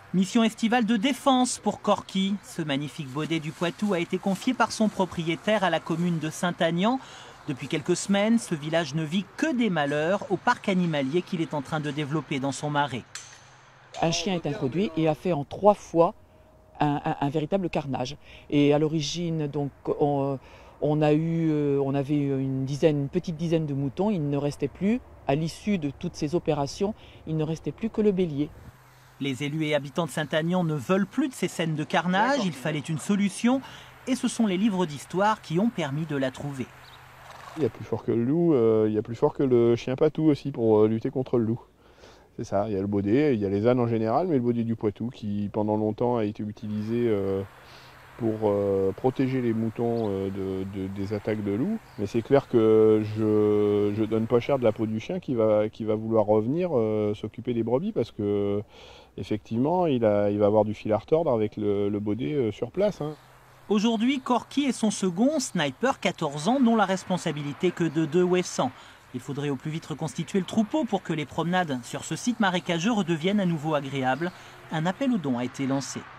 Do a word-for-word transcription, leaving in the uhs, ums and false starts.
Mission estivale de défense pour Corky. Ce magnifique baudet du Poitou a été confié par son propriétaire à la commune de Saint-Agnand. Depuis quelques semaines, ce village ne vit que des malheurs au parc animalier qu'il est en train de développer dans son marais. Un chien est introduit et a fait en trois fois un, un, un véritable carnage. Et à l'origine, donc, on, on, a eu, on avait une, dizaine, une petite dizaine de moutons. Il ne restait plus, à l'issue de toutes ces opérations, il ne restait plus que le bélier. Les élus et habitants de Saint-Agnand ne veulent plus de ces scènes de carnage. Il fallait une solution et ce sont les livres d'histoire qui ont permis de la trouver. Il y a plus fort que le loup, euh, il y a plus fort que le chien patou aussi pour euh, lutter contre le loup. C'est ça, il y a le baudet, il y a les ânes en général, mais le baudet du Poitou qui pendant longtemps a été utilisé euh, pour euh, protéger les moutons euh, de, de, des attaques de loups. Mais c'est clair que je ne donne pas cher de la peau du chien qui va, qui va vouloir revenir euh, s'occuper des brebis parce que effectivement il, a, il va avoir du fil à retordre avec le, le baudet euh, sur place. Hein. Aujourd'hui, Corky et son second, Sniper, quatorze ans, n'ont la responsabilité que de deux ouessants. Il faudrait au plus vite reconstituer le troupeau pour que les promenades sur ce site marécageux redeviennent à nouveau agréables. Un appel aux dons a été lancé.